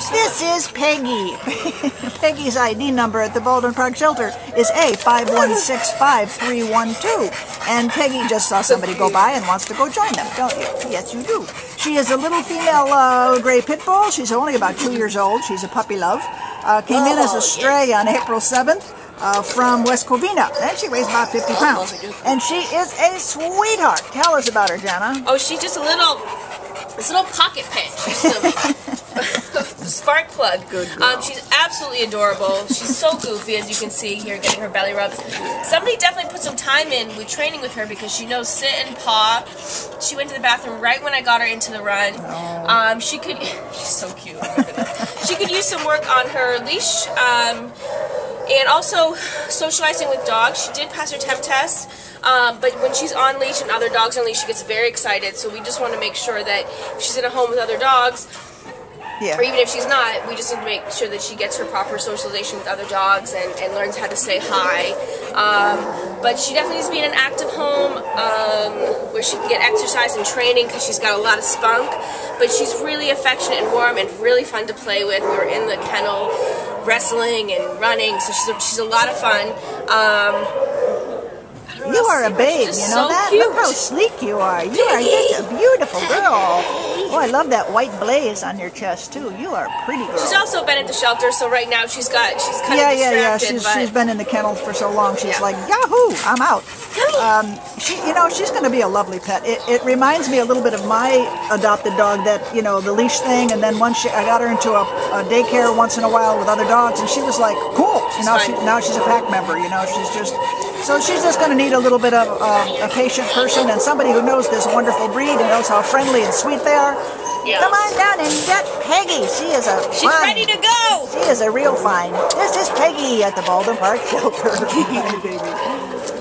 This is Peggy. Peggy's ID number at the Baldwin Park shelter is A5165312. And Peggy just saw somebody go by and wants to go join them, don't you? Yes, you do. She is a little female gray pit bull. She's only about 2 years old. She's a puppy love. Came in as a stray on April 7th. From West Covina, and she weighs about 50 pounds. And she is a sweetheart. Tell us about her, Jana. Oh, she's just this little pocket pet. She's a spark plug. Good girl. She's absolutely adorable. She's so goofy, as you can see here, getting her belly rubs. Somebody definitely put some time in with training with her because she knows sit and paw. She went to the bathroom right when I got her into the run. Oh. She's so cute. She could use some work on her leash. And also socializing with dogs. She did pass her temp test, but when she's on leash and other dogs on leash, she gets very excited. So we just want to make sure that if she's in a home with other dogs, or even if she's not, we just need to make sure that she gets her proper socialization with other dogs and learns how to say hi. But she definitely needs to be in an active home where she can get exercise and training because she's got a lot of spunk. But she's really affectionate and warm and really fun to play with. We were in the kennel wrestling and running, so she's a lot of fun. You are a babe, you know that? Cute. Look how sleek you are. You are just a beautiful girl. Oh, I love that white blaze on your chest, too. You are a pretty girl. She's also been at the shelter, so right now she's kind of distracted. Yeah. She's been in the kennel for so long. She's like, yahoo, I'm out. She's going to be a lovely pet. It reminds me a little bit of my adopted dog, that, the leash thing, and then once I got her into a daycare once in a while with other dogs, and she was like, cool. Now she's a pack member, So she's just going to need a little bit of a patient person and somebody who knows this wonderful breed and knows how friendly and sweet they are. Yes. Come on down and get Peggy. She's ready to go. She is a real find. This is Peggy at the Baldwin Park shelter. Baby.